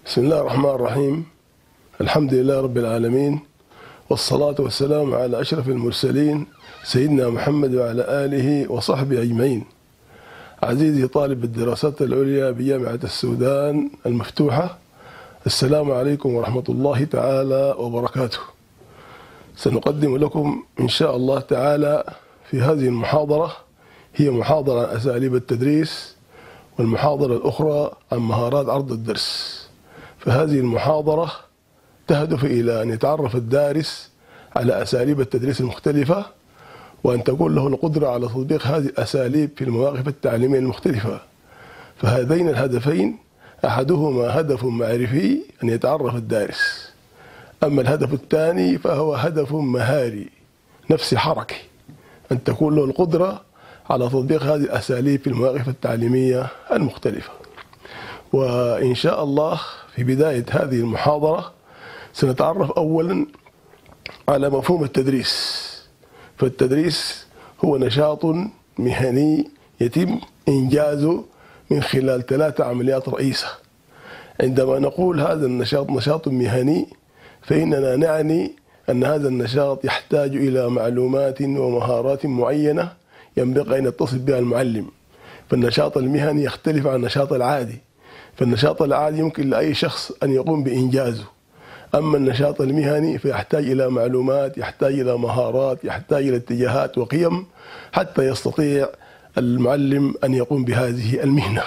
بسم الله الرحمن الرحيم. الحمد لله رب العالمين، والصلاة والسلام على أشرف المرسلين سيدنا محمد وعلى آله وصحبه أجمعين. عزيزي طالب الدراسات العليا بجامعة السودان المفتوحة، السلام عليكم ورحمة الله تعالى وبركاته. سنقدم لكم إن شاء الله تعالى في هذه المحاضرة، هي محاضرة عن أساليب التدريس، والمحاضرة الأخرى عن مهارات عرض الدرس. فهذه المحاضرة تهدف إلى أن يتعرف الدارس على أساليب التدريس المختلفة، وأن تكون له القدرة على تطبيق هذه الأساليب في المواقف التعليمية المختلفة. فهذين الهدفين أحدهما هدف معرفي أن يتعرف الدارس، أما الهدف الثاني فهو هدف مهاري نفسي حركي، أن تكون له القدرة على تطبيق هذه الأساليب في المواقف التعليمية المختلفة. وإن شاء الله في بداية هذه المحاضرة سنتعرف أولا على مفهوم التدريس. فالتدريس هو نشاط مهني يتم إنجازه من خلال 3 عمليات رئيسة. عندما نقول هذا النشاط نشاط مهني، فإننا نعني أن هذا النشاط يحتاج إلى معلومات ومهارات معينة ينبغي أن يتصف بها المعلم. فالنشاط المهني يختلف عن النشاط العادي. فالنشاط العادي يمكن لأي شخص أن يقوم بإنجازه، أما النشاط المهني فيحتاج إلى معلومات، يحتاج إلى مهارات، يحتاج إلى اتجاهات وقيم حتى يستطيع المعلم أن يقوم بهذه المهنة.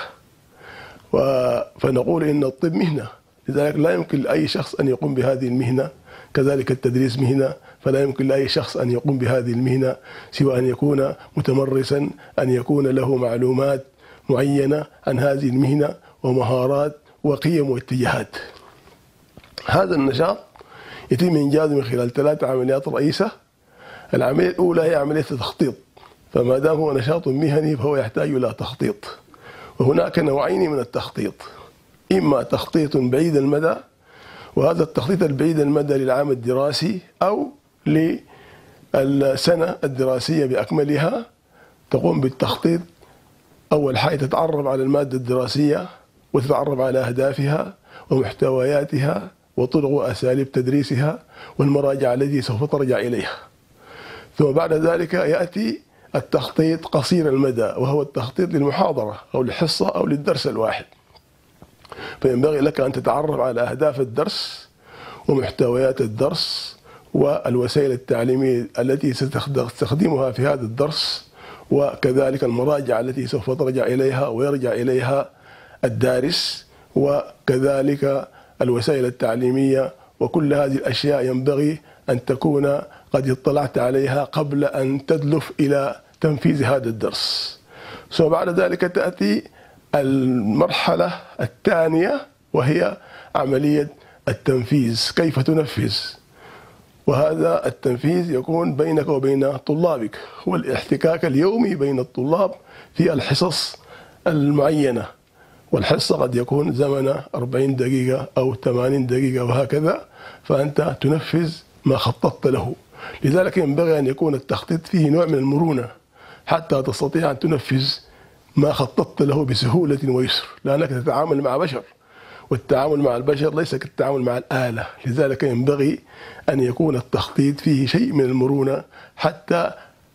فنقول إن الطب مهنة، لذلك لا يمكن لأي شخص أن يقوم بهذه المهنة. كذلك التدريس مهنة، فلا يمكن لأي شخص أن يقوم بهذه المهنة سوى أن يكون متمرسا، أن يكون له معلومات معينة عن هذه المهنة ومهارات وقيم واتجاهات. هذا النشاط يتم إنجازه من خلال 3 عمليات رئيسة. العملية الأولى هي عملية التخطيط، فما دام هو نشاط مهني فهو يحتاج إلى تخطيط. وهناك نوعين من التخطيط، إما تخطيط بعيد المدى، وهذا التخطيط البعيد المدى للعام الدراسي أو للسنة الدراسية بأكملها. تقوم بالتخطيط، أول حاجة تتعرف على المادة الدراسية وتتعرف على أهدافها ومحتوياتها وطرق وأساليب تدريسها والمراجع التي سوف ترجع إليها. ثم بعد ذلك يأتي التخطيط قصير المدى، وهو التخطيط للمحاضرة أو للحصة أو للدرس الواحد. فينبغي لك أن تتعرف على أهداف الدرس ومحتويات الدرس والوسائل التعليمية التي ستستخدمها في هذا الدرس، وكذلك المراجع التي سوف ترجع إليها ويرجع إليها الدارس، وكذلك الوسائل التعليمية. وكل هذه الأشياء ينبغي أن تكون قد اطلعت عليها قبل أن تدلف إلى تنفيذ هذا الدرس. ثم بعد ذلك تأتي المرحلة الثانية، وهي عملية التنفيذ. كيف تنفذ؟ وهذا التنفيذ يكون بينك وبين طلابك، هو الاحتكاك اليومي بين الطلاب في الحصص المعينة، والحصة قد يكون زمنها 40 دقيقة أو 80 دقيقة وهكذا، فأنت تنفذ ما خططت له. لذلك ينبغي أن يكون التخطيط فيه نوع من المرونة حتى تستطيع أن تنفذ ما خططت له بسهولة ويسر، لأنك تتعامل مع بشر، والتعامل مع البشر ليس كالتعامل مع الآلة. لذلك ينبغي أن يكون التخطيط فيه شيء من المرونة حتى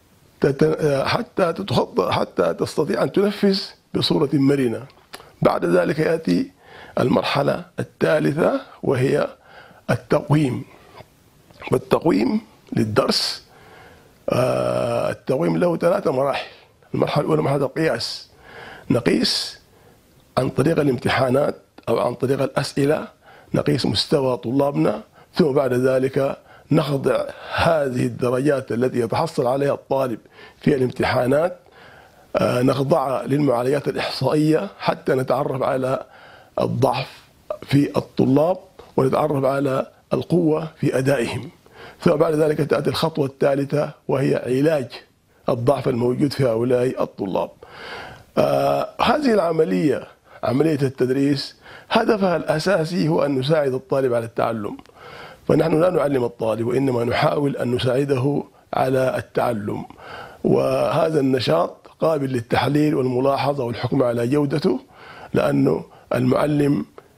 تستطيع أن تنفذ بصورة مرنة. بعد ذلك يأتي المرحلة الثالثة، وهي التقويم. والتقويم للدرس التقويم له 3 مراحل. المرحلة الأولى مرحلة القياس، نقيس عن طريق الامتحانات أو عن طريق الأسئلة، نقيس مستوى طلابنا، ثم بعد ذلك نخضع هذه الدرجات التي يتحصل عليها الطالب في الامتحانات، نخضعها للمعالجات الإحصائية حتى نتعرف على الضعف في الطلاب ونتعرف على القوة في أدائهم. ثم بعد ذلك تأتي الخطوة الثالثة، وهي علاج الضعف الموجود في هؤلاء الطلاب. هذه العملية، عملية التدريس، هدفها الأساسي هو أن نساعد الطالب على التعلم. فنحن لا نعلم الطالب، وإنما نحاول أن نساعده على التعلم. وهذا النشاط قابل للتحليل والملاحظة والحكم على جودته، لأنه المعلم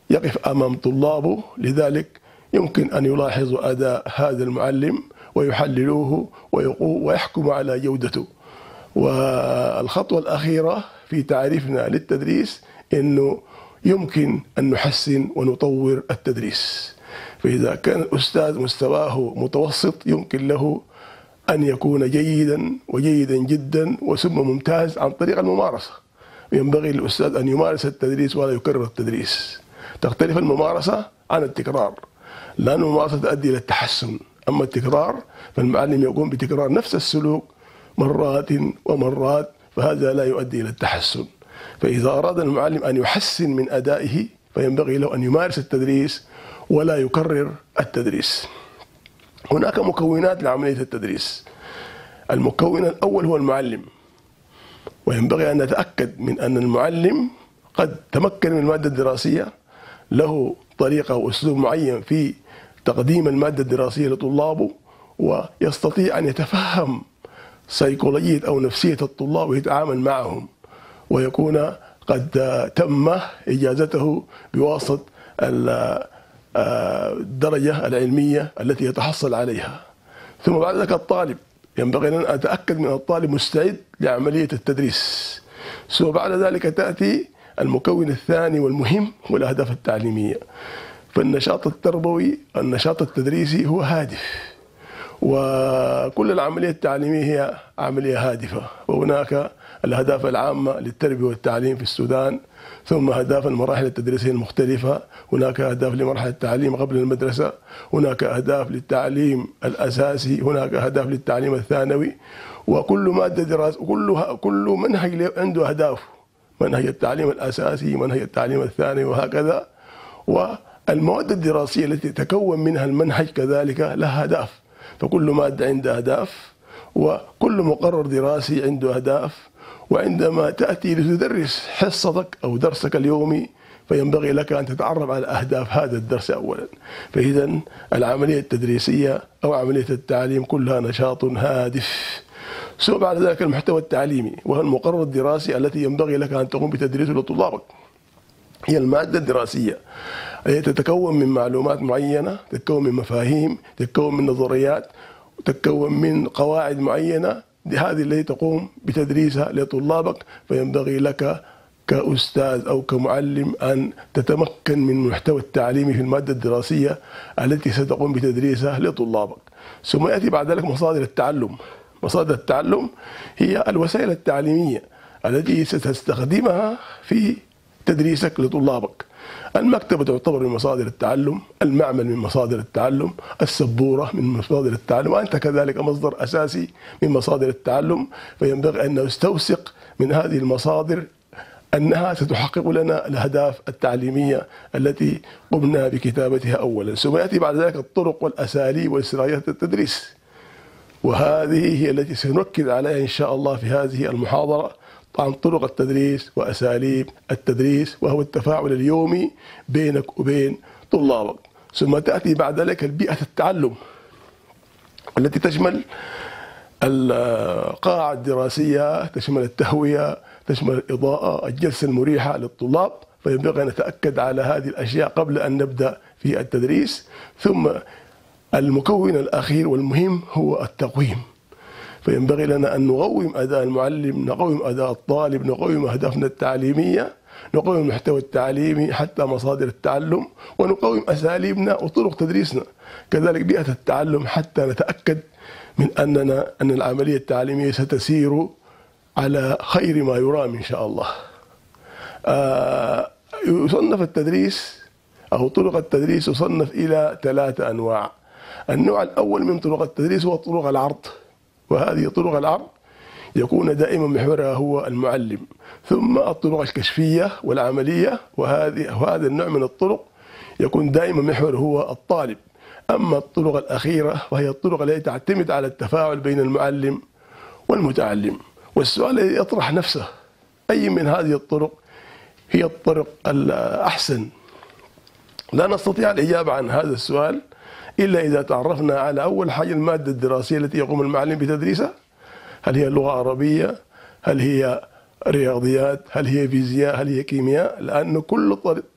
يقف أمام طلابه، لذلك يمكن أن يلاحظوا أداء هذا المعلم ويحللوه ويحكموا على جودته. والخطوة الأخيرة في تعريفنا للتدريس أنه يمكن أن نحسن ونطور التدريس. فإذا كان الأستاذ مستواه متوسط يمكن له أن يكون جيدا وجيدا جدا وثم ممتاز عن طريق الممارسة. ينبغي للأستاذ أن يمارس التدريس ولا يكرر التدريس. تختلف الممارسة عن التكرار، لأن الممارسة تؤدي إلى التحسن، أما التكرار فالمعلم يقوم بتكرار نفس السلوك مرات ومرات، فهذا لا يؤدي إلى التحسن. فإذا أراد المعلم أن يحسن من أدائه فينبغي له أن يمارس التدريس ولا يكرر التدريس. هناك مكونات لعملية التدريس. المكون الأول هو المعلم، وينبغي أن نتأكد من أن المعلم قد تمكن من المادة الدراسية، له طريقة وأسلوب معين في تقديم المادة الدراسية لطلابه، ويستطيع أن يتفهم سيكولوجية أو نفسية الطلاب ويتعامل معهم، ويكون قد تم إجازته بواسطة الدرجة العلمية التي يتحصل عليها. ثم بعد ذلك الطالب، ينبغي أن أتأكد من الطالب مستعد لعملية التدريس. ثم بعد ذلك تأتي المكون الثاني والمهم هو الأهداف التعليمية. فالنشاط التربوي، النشاط التدريسي هو هادف، وكل العملية التعليمية هي عملية هادفة. وهناك الأهداف العامة للتربية والتعليم في السودان، ثم أهداف المراحل التدريسية المختلفة، هناك أهداف لمرحلة التعليم قبل المدرسة، هناك أهداف للتعليم الأساسي، هناك أهداف للتعليم الثانوي، وكل مادة دراسة كل منهج عنده أهداف، منهج التعليم الأساسي، منهج التعليم الثانوي، وهكذا. والمواد الدراسية التي تكون منها المنهج كذلك لها أهداف، فكل مادة عندها أهداف، وكل مقرر دراسي عنده أهداف. وعندما تأتي لتدرس حصتك أو درسك اليومي فينبغي لك أن تتعرف على أهداف هذا الدرس أولا. فإذا العملية التدريسية أو عملية التعليم كلها نشاط هادف. ثم بعد ذلك المحتوى التعليمي، وهو المقرر الدراسي التي ينبغي لك أن تقوم بتدريسه لطلابك. هي المادة الدراسية التي تتكون من معلومات معينة، تتكون من مفاهيم، تتكون من نظريات، تتكون من قواعد معينة، هذه التي تقوم بتدريسها لطلابك. فينبغي لك كأستاذ أو كمعلم أن تتمكن من المحتوى التعليمي في المادة الدراسية التي ستقوم بتدريسها لطلابك. ثم يأتي بعد ذلك مصادر التعلم. مصادر التعلم هي الوسائل التعليمية التي ستستخدمها في تدريسك لطلابك. المكتبة تعتبر من مصادر التعلم، المعمل من مصادر التعلم، السبورة من مصادر التعلم، وأنت كذلك مصدر أساسي من مصادر التعلم. فينبغي أن نستوثق من هذه المصادر أنها ستحقق لنا الأهداف التعليمية التي قمنا بكتابتها أولا. ثم يأتي بعد ذلك الطرق والأساليب واستراتيجيات التدريس، وهذه هي التي سنركز عليها إن شاء الله في هذه المحاضرة عن طرق التدريس وأساليب التدريس، وهو التفاعل اليومي بينك وبين طلابك. ثم تأتي بعد ذلك البيئة التعلم التي تشمل القاعة الدراسية، تشمل التهوية، تشمل الإضاءة، الجلسة المريحة للطلاب. فينبغي أن نتأكد على هذه الأشياء قبل أن نبدأ في التدريس. ثم المكون الأخير والمهم هو التقويم. فينبغي لنا أن نقوم أداء المعلم، نقوم أداء الطالب، نقوم أهدافنا التعليمية، نقوم المحتوى التعليمي حتى مصادر التعلم، ونقوم أساليبنا وطرق تدريسنا، كذلك بيئة التعلم، حتى نتأكد من أن العملية التعليمية ستسير على خير ما يرام إن شاء الله. يصنف التدريس أو طرق التدريس يصنف إلى 3 أنواع. النوع الأول من طرق التدريس هو طرق العرض، وهذه طرق العرض يكون دائما محورها هو المعلم. ثم الطرق الكشفية والعملية، وهذا النوع من الطرق يكون دائما محور هو الطالب. أما الطرق الأخيرة فهي الطرق التي تعتمد على التفاعل بين المعلم والمتعلم. والسؤال الذي يطرح نفسه، أي من هذه الطرق هي الطرق الأحسن؟ لا نستطيع الإجابة عن هذا السؤال إلا إذا تعرفنا على أول حاجة المادة الدراسية التي يقوم المعلم بتدريسها. هل هي لغة عربية؟ هل هي رياضيات؟ هل هي فيزياء؟ هل هي كيمياء؟ لأن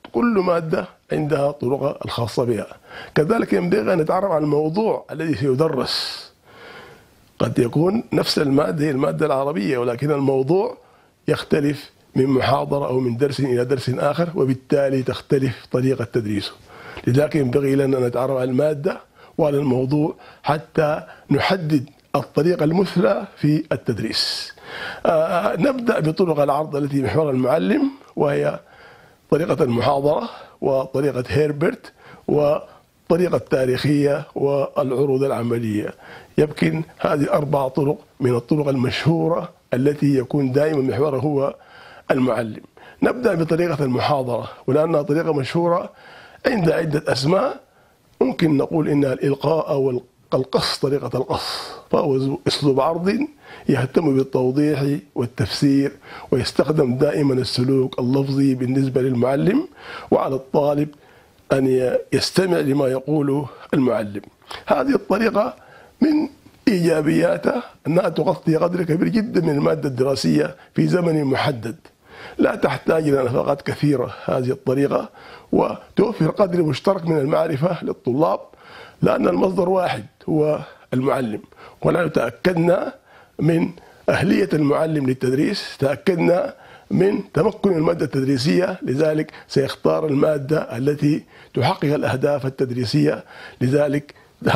كل مادة عندها طرقها الخاصة بها. كذلك ينبغي أن نتعرف على الموضوع الذي سيدرس. قد يكون نفس المادة هي المادة العربية، ولكن الموضوع يختلف من محاضرة أو من درس إلى درس آخر، وبالتالي تختلف طريقة تدريسه. لذلك ينبغي لنا أن نتعرف على المادة وعلى الموضوع حتى نحدد الطريقة المثلى في التدريس. نبدأ بطرق العرض التي محورها المعلم، وهي طريقة المحاضرة وطريقة هيربرت وطريقة التاريخية والعروض العملية. يمكن هذه 4 طرق من الطرق المشهورة التي يكون دائما محورها هو المعلم. نبدأ بطريقة المحاضرة، ولأنها طريقة مشهورة عند عدة أسماء. ممكن نقول إنها الإلقاء أو القص، طريقة القص، فهو أسلوب عرض يهتم بالتوضيح والتفسير، ويستخدم دائما السلوك اللفظي بالنسبة للمعلم، وعلى الطالب أن يستمع لما يقوله المعلم. هذه الطريقة من إيجابياتها أنها تغطي قدر كبير جدا من المادة الدراسية في زمن محدد، لا تحتاج إلى نفقات كثيرة هذه الطريقة، وتوفر قدر مشترك من المعرفة للطلاب، لأن المصدر واحد هو المعلم. ونحن تأكدنا من أهلية المعلم للتدريس، تأكدنا من تمكن المادة التدريسية، لذلك سيختار المادة التي تحقق الأهداف التدريسية. لذلك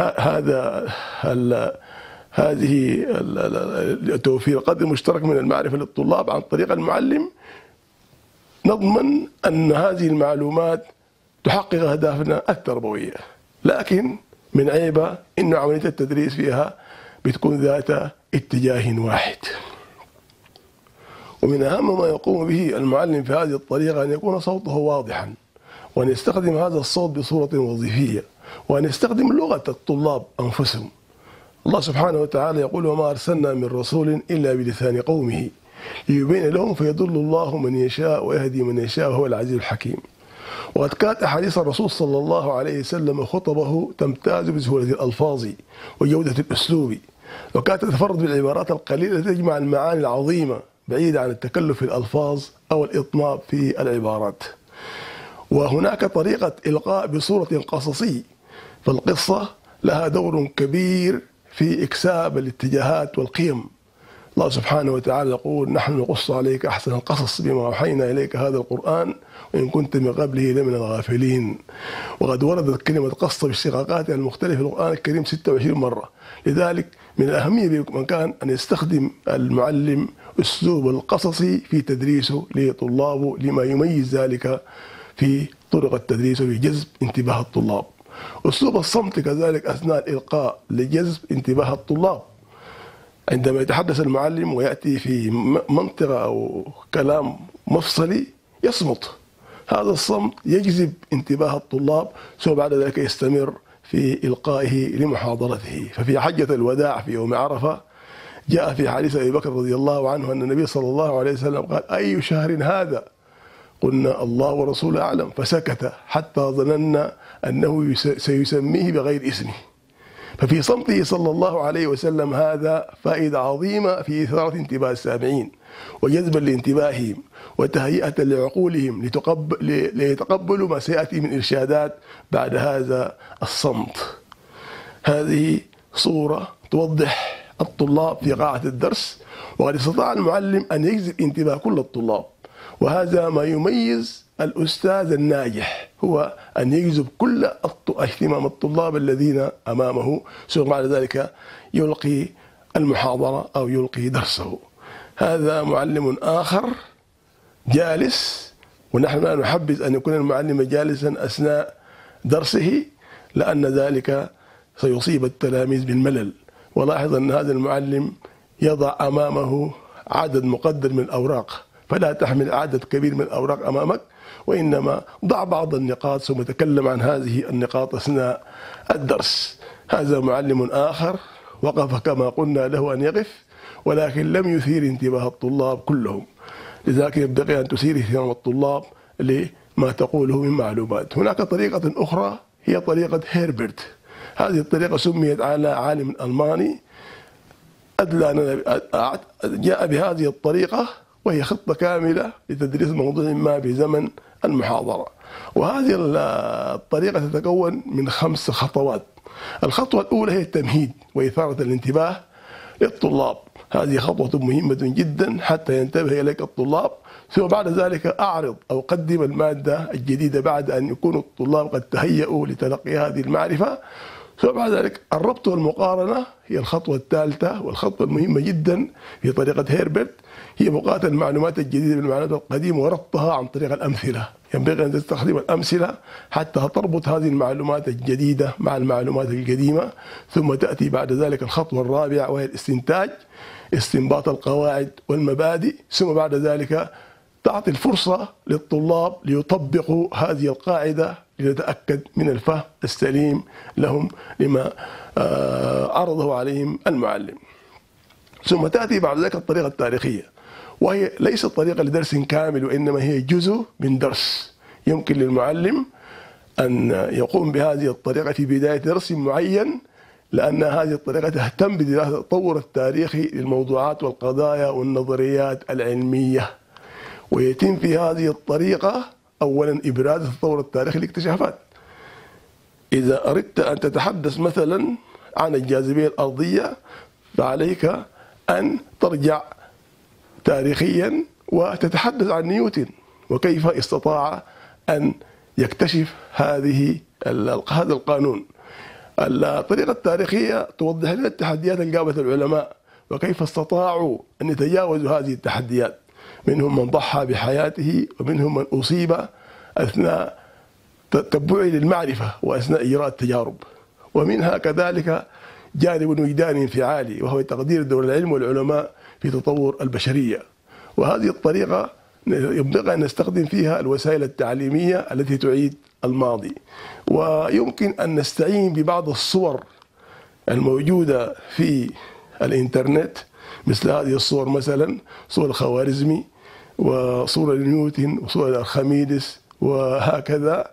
هذه توفير قدر مشترك من المعرفة للطلاب عن طريق المعلم، نضمن أن هذه المعلومات تحقق أهدافنا التربوية. لكن من عيبها أن عملية التدريس فيها بتكون ذات اتجاه واحد. ومن أهم ما يقوم به المعلم في هذه الطريقة أن يكون صوته واضحا، وأن يستخدم هذا الصوت بصورة وظيفية، وأن يستخدم لغة الطلاب أنفسهم. الله سبحانه وتعالى يقول: وما أرسلنا من رسول إلا بلسان قومه ليبين لهم فيضل الله من يشاء ويهدي من يشاء وهو العزيز الحكيم. وقد كانت أحاديث الرسول صلى الله عليه وسلم خطبه تمتاز بسهولة الألفاظ وجودة الأسلوب، وكانت تتفرد بالعبارات القليلة التي تجمع المعاني العظيمة بعيدة عن التكلف في الألفاظ أو الإطناب في العبارات. وهناك طريقة إلقاء بصورة قصصية، فالقصة لها دور كبير في إكساب الاتجاهات والقيم. الله سبحانه وتعالى يقول: نحن نقص عليك أحسن القصص بما أوحينا إليك هذا القرآن وإن كنت من قبله لمن الغافلين. وقد وردت كلمة قصة باشتقاقاتها المختلفة في القرآن الكريم 26 مرة. لذلك من الأهمية بمكان أن يستخدم المعلم أسلوب القصصي في تدريسه لطلابه، لما يميز ذلك في طرق التدريس وفي جذب انتباه الطلاب. أسلوب الصمت كذلك أثناء الإلقاء لجذب انتباه الطلاب. عندما يتحدث المعلم ويأتي في منطقة أو كلام مفصلي يصمت، هذا الصمت يجذب انتباه الطلاب، ثم بعد ذلك يستمر في إلقائه لمحاضرته. ففي حجة الوداع في يوم عرفة جاء في حديث أبي بكر رضي الله عنه أن النبي صلى الله عليه وسلم قال: أي شهر هذا؟ قلنا: الله ورسوله أعلم. فسكت حتى ظننا أنه سيسميه بغير اسمه. ففي صمته صلى الله عليه وسلم هذا فائدة عظيمة في إثارة انتباه السامعين وجذبا لانتباههم وتهيئة لعقولهم ليتقبلوا ما سيأتي من إرشادات بعد هذا الصمت. هذه صورة توضح الطلاب في قاعة الدرس، وقد استطاع المعلم أن يجذب انتباه كل الطلاب. وهذا ما يميز الأستاذ الناجح، هو أن يجذب كل اهتمام الطلاب الذين أمامه، ثم بعد ذلك يلقي المحاضرة أو يلقي درسه. هذا معلم آخر جالس، ونحن لا نحبذ أن يكون المعلم جالسا أثناء درسه، لأن ذلك سيصيب التلاميذ بالملل. ولاحظ أن هذا المعلم يضع أمامه عدد مقدر من الأوراق، فلا تحمل عدد كبير من الأوراق أمامك، وإنما ضع بعض النقاط ثم تكلم عن هذه النقاط أثناء الدرس. هذا معلم آخر وقف كما قلنا له أن يقف، ولكن لم يثير انتباه الطلاب كلهم. لذلك ينبغي أن تثير اهتمام الطلاب لما تقوله من معلومات. هناك طريقة أخرى هي طريقة هيربرت. هذه الطريقة سميت على عالم ألماني جاء بهذه الطريقة، وهي خطة كاملة لتدريس موضوع ما بزمن المحاضرة. وهذه الطريقة تتكون من 5 خطوات. الخطوة الأولى هي التمهيد وإثارة الانتباه للطلاب، هذه خطوة مهمة جدا حتى ينتبه إليك الطلاب. ثم بعد ذلك أعرض أو قدم المادة الجديدة بعد أن يكون الطلاب قد تهيأوا لتلقي هذه المعرفة. ثم بعد ذلك الربط والمقارنة هي الخطوة الثالثة والخطوة المهمة جدا في طريقة هيربرت، هي مقارنة المعلومات الجديدة بالمعلومات القديمة وربطها عن طريق الأمثلة. ينبغي أن تستخدم الأمثلة حتى تربط هذه المعلومات الجديدة مع المعلومات القديمة. ثم تأتي بعد ذلك الخطوة الرابعة وهي الاستنتاج، استنباط القواعد والمبادئ. ثم بعد ذلك تعطي الفرصة للطلاب ليطبقوا هذه القاعدة لنتأكد من الفهم السليم لهم لما عرضه عليهم المعلم. ثم تأتي بعد ذلك الطريقة التاريخية، وهي ليست طريقة لدرس كامل وإنما هي جزء من درس. يمكن للمعلم أن يقوم بهذه الطريقة في بداية درس معين، لأن هذه الطريقة تهتم بدراسة التطور التاريخي للموضوعات والقضايا والنظريات العلمية. ويتم في هذه الطريقة أولا إبراز التطور التاريخي للاكتشافات. إذا أردت أن تتحدث مثلا عن الجاذبية الأرضية فعليك أن ترجع تاريخيا وتتحدث عن نيوتن وكيف استطاع أن يكتشف هذا القانون. الطريقة التاريخية توضح لنا التحديات اللي قابلت العلماء وكيف استطاعوا أن يتجاوزوا هذه التحديات. منهم من ضحى بحياته ومنهم من أصيب أثناء تتبعه للمعرفة وأثناء إجراء التجارب. ومنها كذلك جانب وجداني انفعالي وهو تقدير دور العلم والعلماء في تطور البشرية. وهذه الطريقة ينبغي أن نستخدم فيها الوسائل التعليمية التي تعيد الماضي. ويمكن أن نستعين ببعض الصور الموجودة في الإنترنت، مثل هذه الصور مثلا صور الخوارزمي وصورة نيوتن وصورة الأرخميدس وهكذا.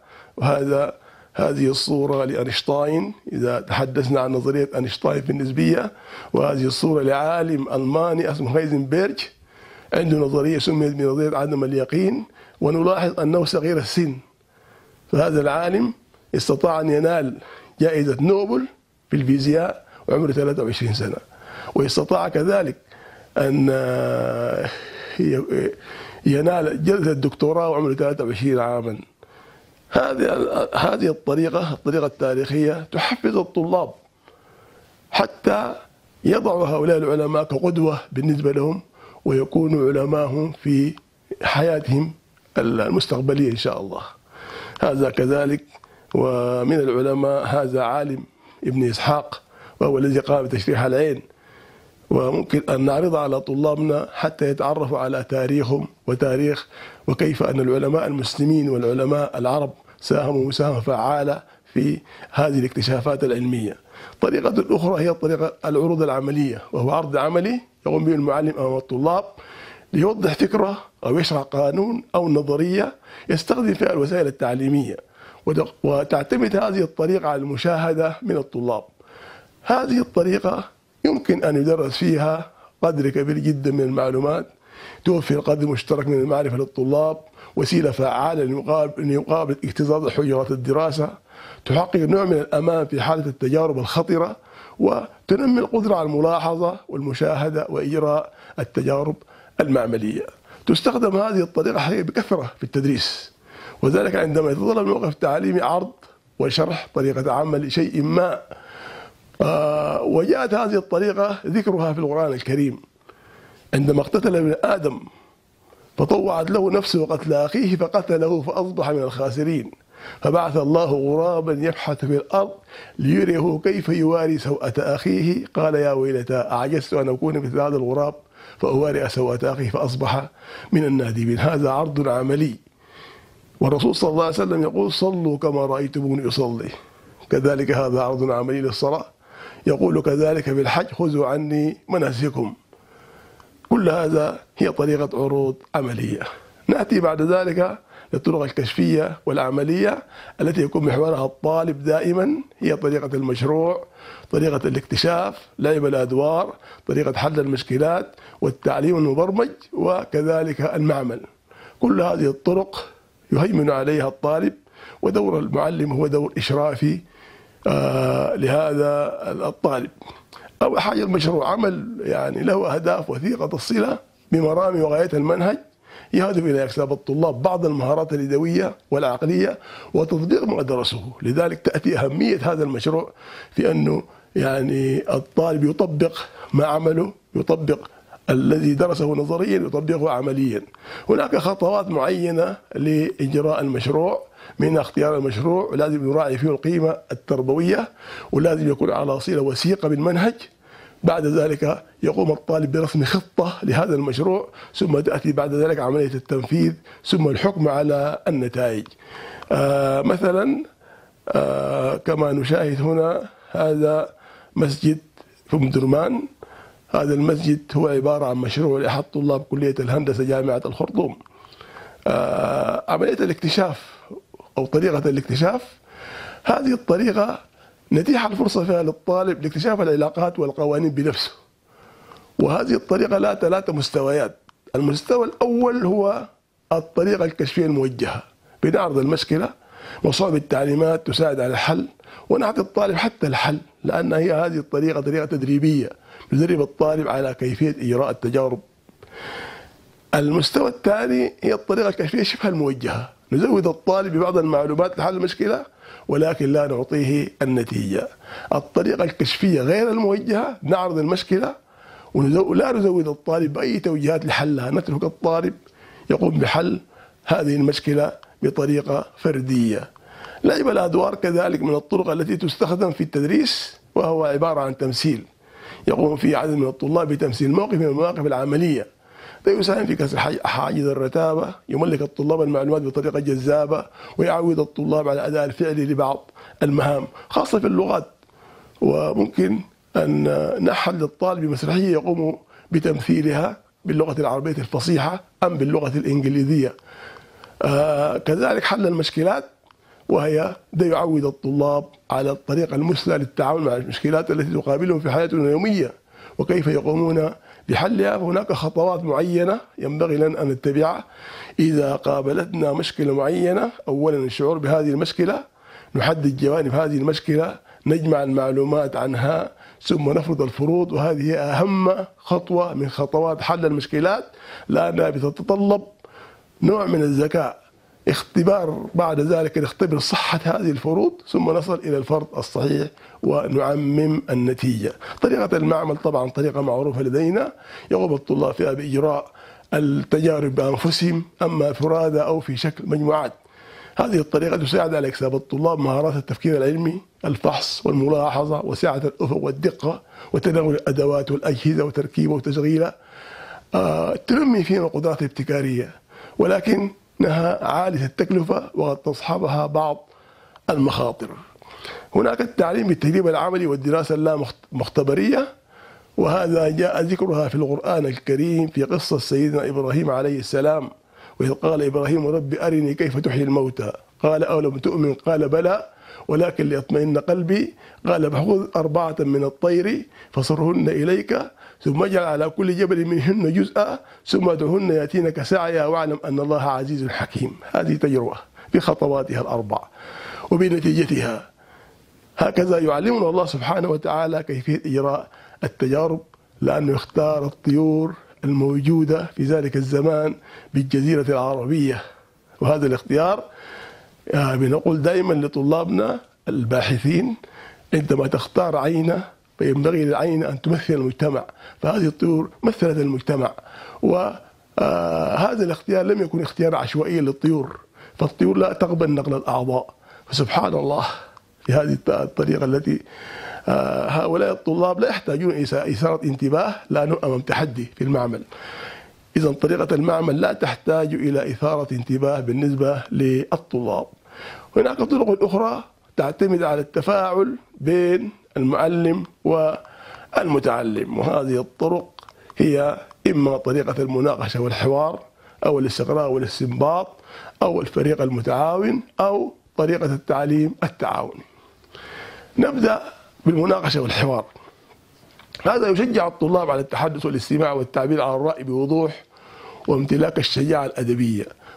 هذه الصورة لأينشتاين إذا تحدثنا عن نظرية أينشتاين في النسبية، وهذه الصورة لعالم ألماني اسمه هايزنبرغ عنده نظرية سميت بنظرية عدم اليقين، ونلاحظ أنه صغير السن. فهذا العالم استطاع أن ينال جائزة نوبل في الفيزياء وعمره 23 سنة، واستطاع كذلك أن ينال جائزة الدكتوراه وعمره 23 عاما. هذه الطريقة التاريخية تحفز الطلاب حتى يضعوا هؤلاء العلماء كقدوة بالنسبة لهم ويكونوا علماءهم في حياتهم المستقبلية إن شاء الله. هذا كذلك. ومن العلماء هذا عالم ابن إسحاق وهو الذي قام بتشريح العين، وممكن أن نعرض على طلابنا حتى يتعرفوا على تاريخهم وتاريخ وكيف أن العلماء المسلمين والعلماء العرب ساهموا مساهمة فعالة في هذه الاكتشافات العلمية. طريقة أخرى هي طريقة العروض العملية، وهو عرض عملي يقوم به المعلم أمام الطلاب ليوضح فكرة أو يشرح قانون أو نظرية يستخدم فيها الوسائل التعليمية، وتعتمد هذه الطريقة على المشاهدة من الطلاب. هذه الطريقة يمكن أن يدرس فيها قدر كبير جدا من المعلومات، توفر قدر مشترك من المعرفة للطلاب، وسيلة فعالة لمقابلة اكتظاظ حجرات الدراسة، تحقق نوع من الأمان في حالة التجارب الخطرة، وتنمي القدرة على الملاحظة والمشاهدة وإجراء التجارب المعملية. تستخدم هذه الطريقة بكثرة في التدريس، وذلك عندما يتطلب الموقف التعليمي عرض وشرح طريقة عمل شيء ما. وجاءت هذه الطريقة ذكرها في القرآن الكريم عندما اقتتل ابن آدم فطوعت له نفسه قتل أخيه فقتله فأصبح من الخاسرين، فبعث الله غرابا يبحث في الأرض ليريه كيف يواري سوءة أخيه قال يا ويلتى أعجزت أن أكون مثل هذا الغراب فأواري سوءة أخيه فأصبح من النادمين. هذا عرض عملي، والرسول صلى الله عليه وسلم يقول صلوا كما رأيتموني أصلي. كذلك هذا عرض عملي للصلاة. يقول كذلك في الحج خذوا عني مناسككم. كل هذا هي طريقة عروض عملية. نأتي بعد ذلك للطرق الكشفية والعملية التي يكون محورها الطالب دائما، هي طريقة المشروع، طريقة الاكتشاف، لعب الأدوار، طريقة حل المشكلات، والتعليم المبرمج، وكذلك المعمل. كل هذه الطرق يهيمن عليها الطالب، ودور المعلم هو دور إشرافي لهذا الطالب. أول حاجة المشروع عمل يعني له أهداف وثيقة الصلة بمرامي وغاية المنهج، يهدف إلى إكساب الطلاب بعض المهارات اليدوية والعقلية وتطبيق ما درسوه. لذلك تأتي أهمية هذا المشروع في أنه يعني الطالب يطبق ما عمله، يطبق الذي درسه نظريا يطبقه عمليا. هناك خطوات معينة لإجراء المشروع، من اختيار المشروع ولازم نراعي فيه القيمة التربوية، ولازم يكون على صلة وثيقة بالمنهج. بعد ذلك يقوم الطالب برسم خطة لهذا المشروع، ثم تأتي بعد ذلك عملية التنفيذ، ثم الحكم على النتائج. مثلا كما نشاهد هنا هذا مسجد في أم درمان. هذا المسجد هو عبارة عن مشروع لأحد طلاب كلية الهندسة جامعة الخرطوم. عملية الاكتشاف أو طريقة الاكتشاف، هذه الطريقة نتيحة الفرصة فيها للطالب لاكتشاف العلاقات والقوانين بنفسه. وهذه الطريقة لها 3 مستويات. المستوى الأول هو الطريقة الكشفية الموجهة، بنعرض المشكلة وصعب التعليمات تساعد على الحل، ونعطي الطالب حتى الحل، لأن هي هذه الطريقة طريقة تدريبية ندرب الطالب على كيفية إجراء التجارب. المستوى الثاني هي الطريقة الكشفية شبه الموجهة، نزود الطالب ببعض المعلومات لحل المشكلة ولكن لا نعطيه النتيجة. الطريقة الكشفية غير الموجهة نعرض المشكلة ولا نزود الطالب بأي توجيهات لحلها، نترك الطالب يقوم بحل هذه المشكلة بطريقة فردية. لعب الأدوار كذلك من الطرق التي تستخدم في التدريس، وهو عبارة عن تمثيل، يقوم فيه عدد من الطلاب بتمثيل موقف من المواقف العملية. ده يساهم في كسر حاجز الرتابة، يملك الطلاب المعلومات بطريقة جذابة، ويعود الطلاب على الأداء الفعلي لبعض المهام خاصة في اللغات. وممكن أن نحل للطالب مسرحية يقوم بتمثيلها باللغة العربية الفصيحة أم باللغة الإنجليزية. كذلك حل المشكلات، وهي ده يعود الطلاب على الطريقة المثلى للتعامل مع المشكلات التي تقابلهم في حياتهم اليومية وكيف يقومون بحلها. هناك خطوات معينة ينبغي لنا أن نتبعها. إذا قابلتنا مشكلة معينة، أولا الشعور بهذه المشكلة، نحدد جوانب هذه المشكلة، نجمع المعلومات عنها، ثم نفرض الفروض. وهذه أهم خطوة من خطوات حل المشكلات، لأنها بتتطلب نوع من الذكاء، اختبار بعد ذلك نختبر صحة هذه الفروض، ثم نصل إلى الفرض الصحيح ونعمم النتيجة. طريقة المعمل طبعا طريقة معروفة لدينا، يقوم الطلاب فيها بإجراء التجارب بأنفسهم، أما فرادى أو في شكل مجموعات. هذه الطريقة تساعد على إكساب الطلاب مهارات التفكير العلمي، الفحص والملاحظة وسعة الأفق والدقة وتناول الأدوات والأجهزة وتركيبها وتشغيلها، تنمي فيهم القدرات الابتكارية، ولكنها عالية التكلفة وقد تصحبها بعض المخاطر. هناك التعليم بالتدريب العملي والدراسة اللامختبرية، وهذا جاء ذكرها في القرآن الكريم في قصة سيدنا إبراهيم عليه السلام، وإذ قال إبراهيم رب أرني كيف تحيي الموتى قال أولم تؤمن قال بلى ولكن ليطمئن قلبي قال فخذ 4 من الطير فصرهن إليك ثم اجعل على كل جبل منهن جزءا ثم ادعهن يأتينك سعيا واعلم أن الله عزيز حكيم. هذه تجربة بخطواتها ال4 وبنتيجتها. هكذا يعلمنا الله سبحانه وتعالى كيفية إجراء التجارب، لأنه اختار الطيور الموجودة في ذلك الزمان بالجزيرة العربية. وهذا الاختيار بنقول دائما لطلابنا الباحثين، عندما تختار عينة فينبغي للعين أن تمثل المجتمع، فهذه الطيور مثلت المجتمع. وهذا الاختيار لم يكن اختيار عشوائي للطيور، فالطيور لا تقبل نقل الأعضاء. فسبحان الله في هذه الطريقة التي هؤلاء الطلاب لا يحتاجون إثارة انتباه، لأنهم أمام تحدي في المعمل. إذا طريقة المعمل لا تحتاج إلى إثارة انتباه بالنسبة للطلاب. هناك طرق أخرى تعتمد على التفاعل بين المعلم والمتعلم، وهذه الطرق هي إما طريقة المناقشة والحوار أو الاستقراء والاستنباط أو الفريق المتعاون أو طريقة التعليم التعاوني. نبدأ بالمناقشة والحوار. هذا يشجع الطلاب على التحدث والاستماع والتعبير عن الرأي بوضوح وامتلاك الشجاعة الأدبية.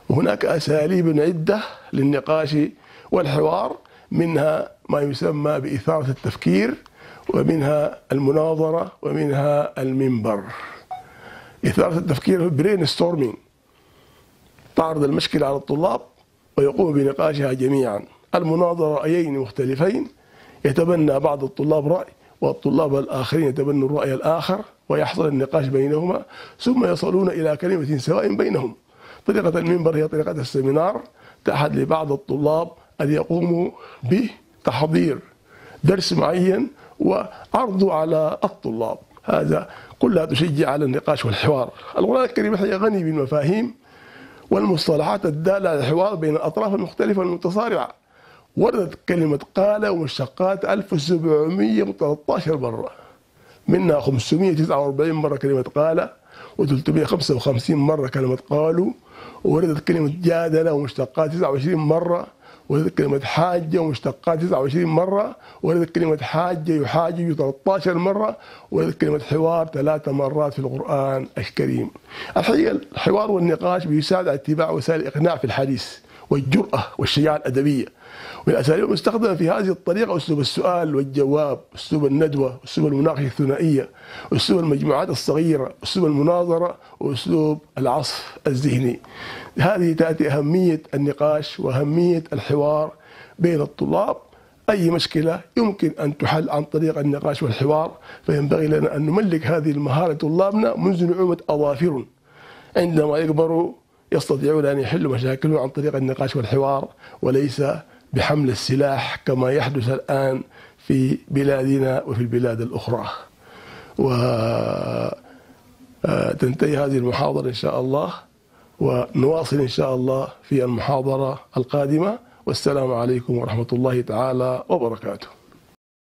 وهناك أساليب عدة للنقاش والحوار، منها ما يسمى بإثارة التفكير، ومنها المناظرة، ومنها المنبر. إثارة التفكير هو برين ستورمينج، تعرض المشكلة على الطلاب ويقوم بنقاشها جميعا. المناظرة رأيين مختلفين، يتبنى بعض الطلاب رأي والطلاب الآخرين يتبنوا الرأي الآخر، ويحصل النقاش بينهما ثم يصلون إلى كلمة سواء بينهم. طريقة المنبر هي طريقة السمينار، تحت لبعض الطلاب أن يقوموا بتحضير درس معين وعرضه على الطلاب. هذا كلها تشجع على النقاش والحوار. القرآن الكريم غني بالمفاهيم والمصطلحات الدالة على الحوار بين الأطراف المختلفة المتصارعة. وردت كلمة قال ومشتقات 1713 مرة، منها 549 مرة كلمة قال، و355 مرة كلمة قالوا. ووردت كلمة جادل ومشتقات 29 مرة، وردت كلمة حاجة ومشتقات 29 مرة، وردت كلمة حاجة يحاجج 13 مرة، وردت كلمة حوار 3 مرات في القرآن الكريم. الحقيقة الحوار والنقاش بيساعد على اتباع وسائل الإقناع في الحديث والجرأة والشجاعة الأدبية. والأساليب المستخدمة في هذه الطريقة أسلوب السؤال والجواب، أسلوب الندوة، أسلوب المناقشة الثنائية، أسلوب المجموعات الصغيرة، أسلوب المناظرة، وأسلوب العصف الذهني. هذه تأتي أهمية النقاش وأهمية الحوار بين الطلاب. أي مشكلة يمكن أن تحل عن طريق النقاش والحوار، فينبغي لنا أن نملك هذه المهارة لطلابنا منذ نعومة أظافرهم. عندما يكبروا يستطيعون أن يحلوا مشاكلهم عن طريق النقاش والحوار، وليس بحمل السلاح كما يحدث الآن في بلادنا وفي البلاد الأخرى. وتنتهي هذه المحاضرة إن شاء الله، ونواصل إن شاء الله في المحاضرة القادمة. والسلام عليكم ورحمة الله تعالى وبركاته.